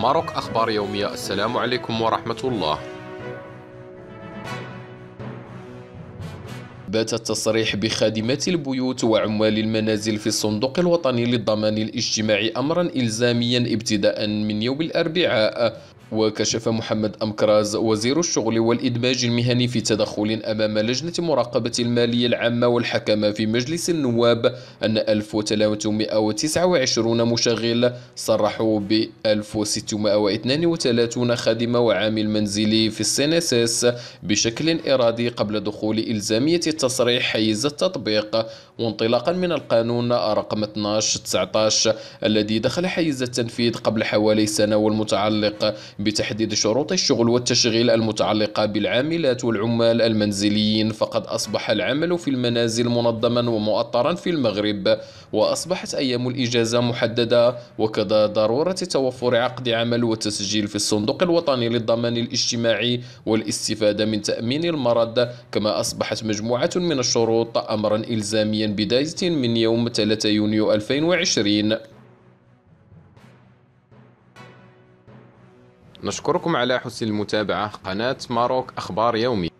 ماروك أخبار يومية. السلام عليكم ورحمة الله. بات التصريح بخادمات البيوت وعمال المنازل في الصندوق الوطني للضمان الاجتماعي أمرا إلزاميا ابتداء من يوم الأربعاء. وكشف محمد أمكراز وزير الشغل والإدماج المهني في تدخل أمام لجنة مراقبة المالية العامة والحكمة في مجلس النواب أن 1329 مشغل صرحوا ب 1632 خادمة وعامل منزلي في السينسس بشكل إرادي قبل دخول إلزامية التصريح حيز التطبيق، وانطلاقا من القانون رقم 12/19 الذي دخل حيز التنفيذ قبل حوالي سنة، والمتعلق بتحديد شروط الشغل والتشغيل المتعلقة بالعاملات والعمال المنزليين. فقد أصبح العمل في المنازل منظما ومؤطرا في المغرب، وأصبحت أيام الإجازة محددة، وكذا ضرورة توفر عقد عمل وتسجيل في الصندوق الوطني للضمان الاجتماعي والاستفادة من تأمين المرض. كما أصبحت مجموعة من الشروط أمرا إلزاميا بداية من يوم 3 يونيو 2020. نشكركم على حسن المتابعة. قناة ماروك أخبار يومي.